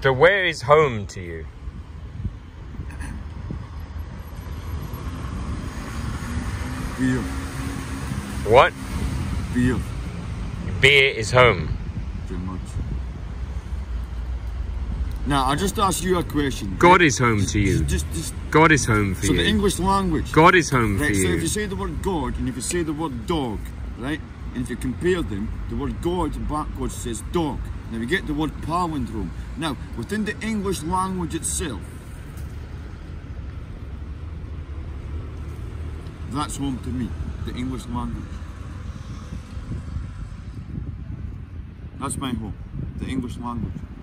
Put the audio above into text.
So where is home to you? Beer. What? Beer. Beer is home. Pretty much. Now, I'll just ask you a question. God is home to you. Just God is home for so you. the English language. God is home for right, you. So if you say the word God and if you say the word dog, right? And if you compare them, the word God backwards says dog. Now we get the word palindrome. Now, within the English language itself, that's home to me, the English language. That's my home, the English language.